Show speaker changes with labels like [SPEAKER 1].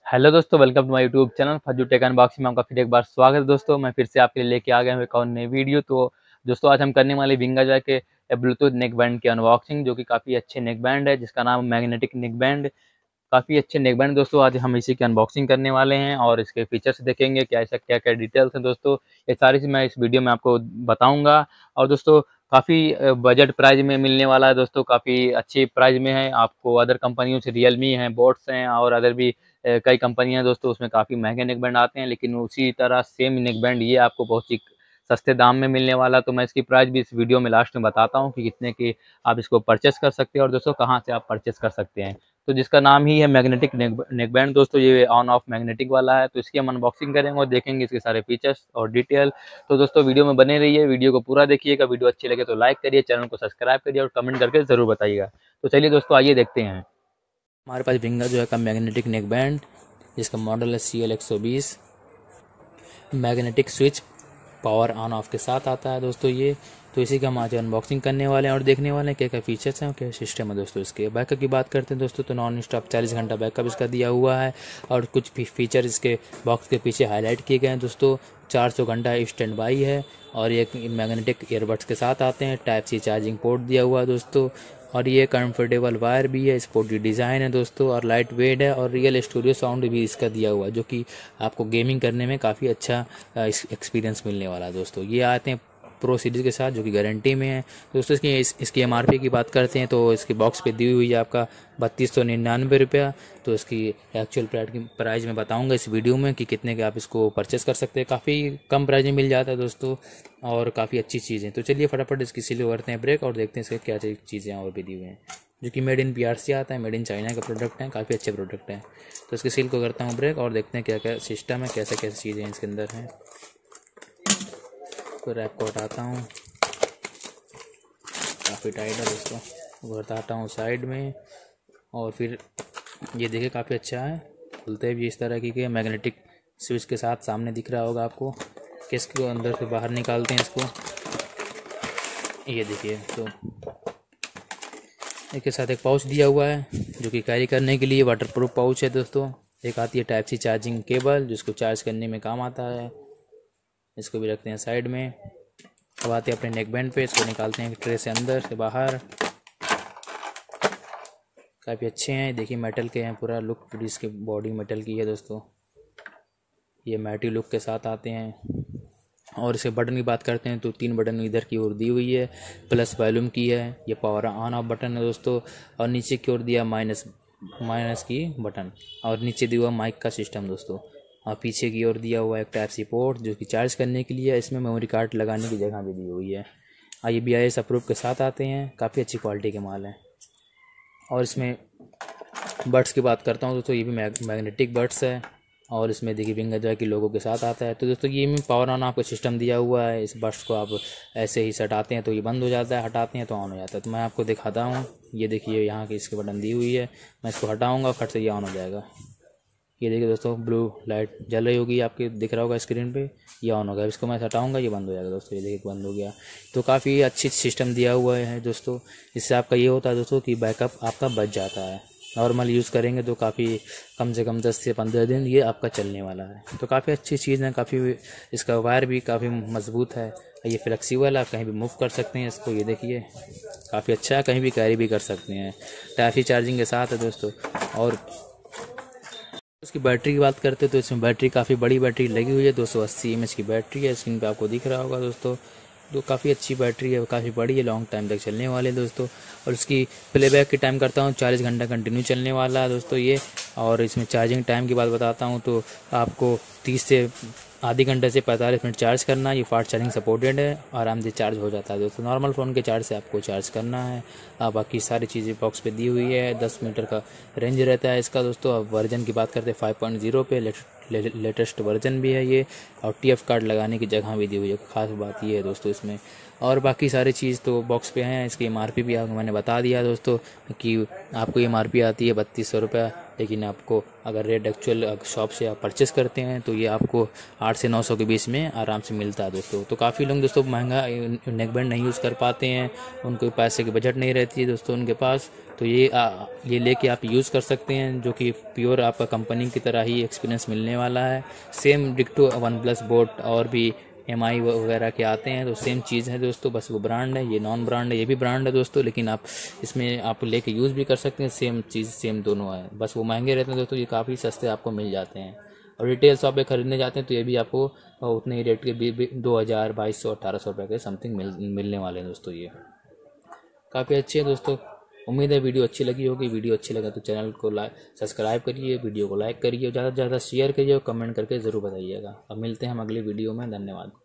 [SPEAKER 1] Hello दोस्तों, welcome to my YouTube channel Fazzu tech unboxing में आपका फिर एक बार स्वागत है। दोस्तों मैं फिर से आपके लिए लेके आ गया हूँ एक और नई वीडियो। तो दोस्तों आज हम करने वाले विंगाजॉय के ब्लूटूथ नेक बैंड की अनबॉक्सिंग, जो कि काफ़ी अच्छे नेक बैंड है, जिसका नाम मैग्नेटिक नेक बैंड। काफ़ी अच्छे नेक बैंड दोस्तों, आज हम इसी की अनबॉक्सिंग करने वाले हैं और इसके फीचर्स देखेंगे, क्या ऐसा क्या क्या डिटेल्स हैं दोस्तों। ये सारी चीज़ मैं इस वीडियो में आपको बताऊंगा। और दोस्तों काफ़ी बजट प्राइस में मिलने वाला है दोस्तों, काफ़ी अच्छी प्राइस में है। आपको अदर कंपनियों से रियलमी हैं, बोट्स हैं और अदर भी कई कंपनियां दोस्तों, उसमें काफ़ी महंगे नेक बैंड आते हैं, लेकिन उसी तरह सेम नेक बैंड ये आपको बहुत ही सस्ते दाम में मिलने वाला। तो मैं इसकी प्राइस भी इस वीडियो में लास्ट में बताता हूँ कि कितने की आप इसको परचेस कर सकते हैं और दोस्तों कहाँ से आप परचेस कर सकते हैं। तो जिसका नाम ही है मैग्नेटिक नेक बैंड दोस्तों, ये ऑन ऑफ मैग्नेटिक वाला है। तो इसकी हम अनबॉक्सिंग करेंगे और देखेंगे इसके सारे फीचर्स और डिटेल। तो दोस्तों वीडियो में बने रहिए, वीडियो को पूरा देखिएगा। वीडियो अच्छी लगे तो लाइक करिए, चैनल को सब्सक्राइब करिए और कमेंट करके ज़रूर बताइएगा। तो चलिए दोस्तों आइए देखते हैं। हमारे पास विंगाजॉय का मैग्नेटिक नेक बैंड, जिसका मॉडल है CL120। Magnetic switch power on off के साथ आता है दोस्तों ये। तो इसी का हम आज अनबॉक्सिंग करने वाले हैं और देखने वाले हैं क्या क्या फीचर्स हैं और क्या सिस्टम है दोस्तों। इसके बैकअप की बात करते हैं दोस्तों, तो नॉन स्टॉप 40 घंटा बैकअप इसका दिया हुआ है। और कुछ फीचर इसके बॉक्स के पीछे हाईलाइट किए गए हैं दोस्तों। 400 घंटा स्टैंड बाई है और ये मैग्नेटिक ईयरबड्स के साथ आते हैं। टाइप सी चार्जिंग पोर्ट दिया हुआ है दोस्तों। और ये कंफर्टेबल वायर भी है, स्पोर्टी डिज़ाइन है दोस्तों और लाइट वेट है। और रियल स्टूडियो साउंड भी इसका दिया हुआ है, जो कि आपको गेमिंग करने में काफ़ी अच्छा एक्सपीरियंस मिलने वाला है दोस्तों। ये आते हैं प्रो सीरीज़ के साथ, जो कि गारंटी में है दोस्तों। इसकी MRP की बात करते हैं तो इसकी बॉक्स पे दी हुई है आपका 3299 रुपया। तो इसकी एक्चुअल प्राइस में बताऊंगा इस वीडियो में कि कितने के आप इसको परचेस कर सकते हैं। काफ़ी कम प्राइस में मिल जाता है दोस्तों और काफ़ी अच्छी चीज़ें। तो चलिए फटाफट इसकी सील करते हैं ब्रेक और देखते हैं इसके क्या चीज़ें और भी दी हुई हैं, जो कि मेड इन PRC आता है, मेड इन चाइना का प्रोडक्ट है, काफ़ी अच्छे प्रोडक्ट हैं। तो इसके सील को करता हूँ ब्रेक और देखते हैं क्या क्या सिस्टम है, कैसे कैसे चीज़ें इसके अंदर हैं। तो रैप को हटाता हूँ, काफ़ी टाइट है दोस्तों। वो हटाता हूँ साइड में और फिर ये देखिए काफ़ी अच्छा है। खुलते भी इस तरह की मैग्नेटिक स्विच के साथ सामने दिख रहा होगा आपको। किस को अंदर से बाहर निकालते हैं इसको, ये देखिए। तो इसके साथ एक पाउच दिया हुआ है, जो कि कैरी करने के लिए वाटरप्रूफ पाउच है दोस्तों। एक आती है टाइप सी चार्जिंग केबल, जिसको चार्ज करने में काम आता है। इसको भी रखते हैं साइड में। अब आते हैं अपने नेक बैंड पे, इसको निकालते हैं ट्रे से अंदर से बाहर। काफ़ी अच्छे हैं, देखिए मेटल के हैं, पूरा लुक पूरी इसकी बॉडी मेटल की है दोस्तों। ये मैटी लुक के साथ आते हैं। और इसके बटन की बात करते हैं तो 3 बटन इधर की ओर दी हुई है, प्लस वॉल्यूम की है, ये पावर ऑन ऑफ बटन है दोस्तों। और नीचे की ओर दिया माइनस की बटन और नीचे दिया हुआ माइक का सिस्टम दोस्तों। और पीछे की ओर दिया हुआ एक टाइप सी पोर्ट, जो कि चार्ज करने के लिए है। इसमें मेमोरी कार्ड लगाने की जगह भी दी हुई है। ये BIS अप्रूव के साथ आते हैं, काफ़ी अच्छी क्वालिटी के माल हैं। और इसमें बड्स की बात करता हूँ दोस्तों, ये भी मैग्नेटिक बड्स है और इसमें देखिए विंगाजॉय की लोगो के साथ आता है। तो दोस्तों ये में पावर ऑन आपको सिस्टम दिया हुआ है। इस बड्स को आप ऐसे ही सटाते हैं तो ये बंद हो जाता है, हटाते हैं तो ऑन हो जाता है। तो मैं आपको दिखाता हूँ, ये देखिए यहाँ की इसके बटन दी हुई है। मैं इसको हटाऊँगा, फट से ये ऑन हो जाएगा। ये देखिए दोस्तों, ब्लू लाइट जल रही होगी, आपके दिख रहा होगा स्क्रीन पे, ये ऑन हो गया। इसको मैं हटाऊंगा, ये बंद हो जाएगा दोस्तों। ये देखिए बंद हो गया। तो काफ़ी अच्छी सिस्टम दिया हुआ है दोस्तों। इससे आपका ये होता है दोस्तों कि बैकअप आपका बच जाता है। नॉर्मल यूज़ करेंगे तो काफ़ी कम से कम 10 से 15 दिन ये आपका चलने वाला है। तो काफ़ी अच्छी चीज़ है, काफ़ी इसका वायर भी काफ़ी मजबूत है। ये फ्लेक्सिबल, आप कहीं भी मूव कर सकते हैं इसको। ये देखिए काफ़ी अच्छा है, कहीं भी कैरी भी कर सकते हैं। टाइप सी चार्जिंग के साथ है दोस्तों। और उसकी बैटरी की बात करते हैं तो इसमें बैटरी काफ़ी बड़ी बैटरी लगी हुई है, 280 mAh की बैटरी है। स्क्रीन पे आपको दिख रहा होगा दोस्तों। तो काफ़ी अच्छी बैटरी है, काफ़ी बड़ी है, लॉन्ग टाइम तक चलने वाले दोस्तों। और उसकी प्लेबैक की टाइम करता हूँ, 40 घंटा कंटिन्यू चलने वाला है दोस्तों ये। और इसमें चार्जिंग टाइम की बात बताता हूँ तो आपको 30 से आधे घंटे से 45 मिनट चार्ज करना। ये फास्ट चार्जिंग सपोर्टेड है, आराम से चार्ज हो जाता है दोस्तों। नॉर्मल फ़ोन के चार्ज से आपको चार्ज करना है। बाकी सारी चीज़ें बॉक्स पे दी हुई है। 10 मीटर का रेंज रहता है इसका दोस्तों। अब वर्जन की बात करते हैं 5.0 पे, लेटेस्ट वर्जन भी है ये। और TF कार्ड लगाने की जगह भी दी हुई है, खास बात ये है दोस्तों इसमें। और बाकी सारी चीज़ तो बॉक्स पे हैं। इसकी MRP भी आपको मैंने बता दिया दोस्तों कि आपको MRP आती है 3200 रुपया, लेकिन आपको अगर रेट एक्चुअल शॉप से आप परचेस करते हैं तो ये आपको 8 से 900 के बीच में आराम से मिलता है दोस्तों। तो काफ़ी लोग दोस्तों महंगा नेक बैंड नहीं यूज़ कर पाते हैं, उनको पैसे की बजट नहीं रहती है दोस्तों उनके पास, तो ये लेके आप यूज़ कर सकते हैं, जो कि प्योर आपका कंपनी की तरह ही एक्सपीरियंस मिलने वाला है। सेम डिक्टो वन प्लस बोट और भी MI वगैरह के आते हैं, तो सेम चीज़ है दोस्तों, बस वो ब्रांड है, ये नॉन ब्रांड है, ये भी ब्रांड है दोस्तों, लेकिन आप इसमें आप लेके यूज़ भी कर सकते हैं। सेम चीज़ सेम दोनों है, बस वो महंगे रहते हैं दोस्तों, ये काफ़ी सस्ते आपको मिल जाते हैं। और रिटेल शॉप पे ख़रीदने जाते हैं तो ये भी आपको उतने ही रेट के 2000, 2200, 1800 रुपये के समथिंग मिलने वाले हैं दोस्तों। ये काफ़ी अच्छे हैं दोस्तों। उम्मीद है वीडियो अच्छी लगी होगी। वीडियो अच्छी लगा तो चैनल को सब्सक्राइब करिए, वीडियो को लाइक करिए, ज़्यादा से ज़्यादा शेयर करिए और कमेंट करके ज़रूर बताइएगा। अब मिलते हैं हम अगली वीडियो में। धन्यवाद।